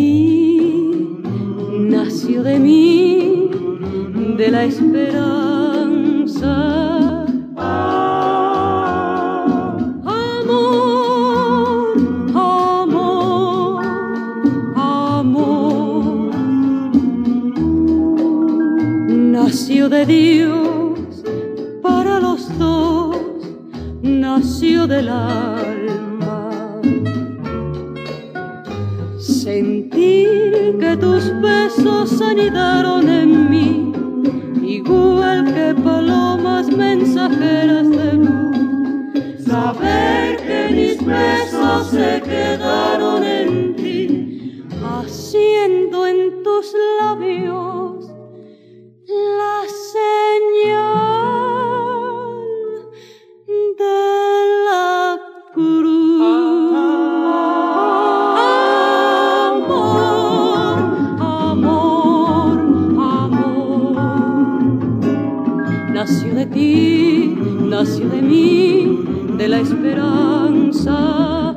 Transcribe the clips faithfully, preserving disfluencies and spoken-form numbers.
ti, nació de mí, de la esperanza. Amor, amor, amor, nació de Dios para los dos, nació del alma. Sentir que tus besos anidaron en mí, igual que palomas mensajeras de luz. Saber que mis besos se quedaron en ti, haciendo en tus labios la señal de la cruz. Amor, amor, amor, nació de ti, nació de mí, de la esperanza.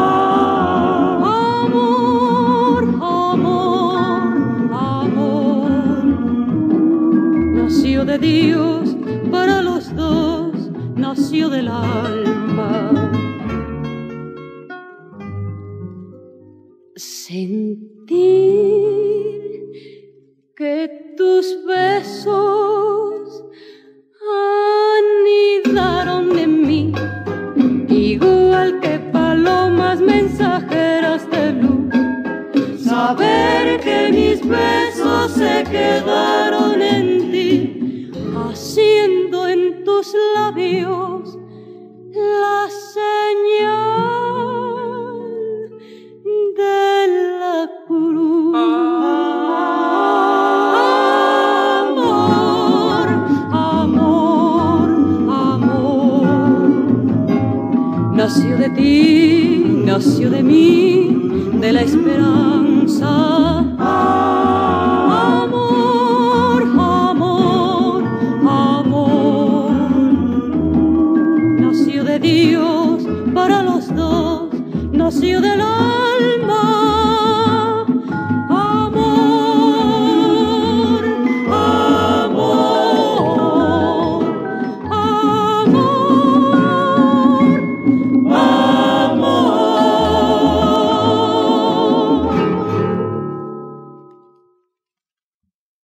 Amor, amor, amor, nació de Dios para los dos, nació del alma. Sentir que tus besos anidaron en mí, igual que palomas mensajeras de luz. Saber que mis besos se quedaron en ti, haciendo en tus labios la señal de la cruz. Amor, amor, amor, nació de ti, nació de mí, de la esperanza.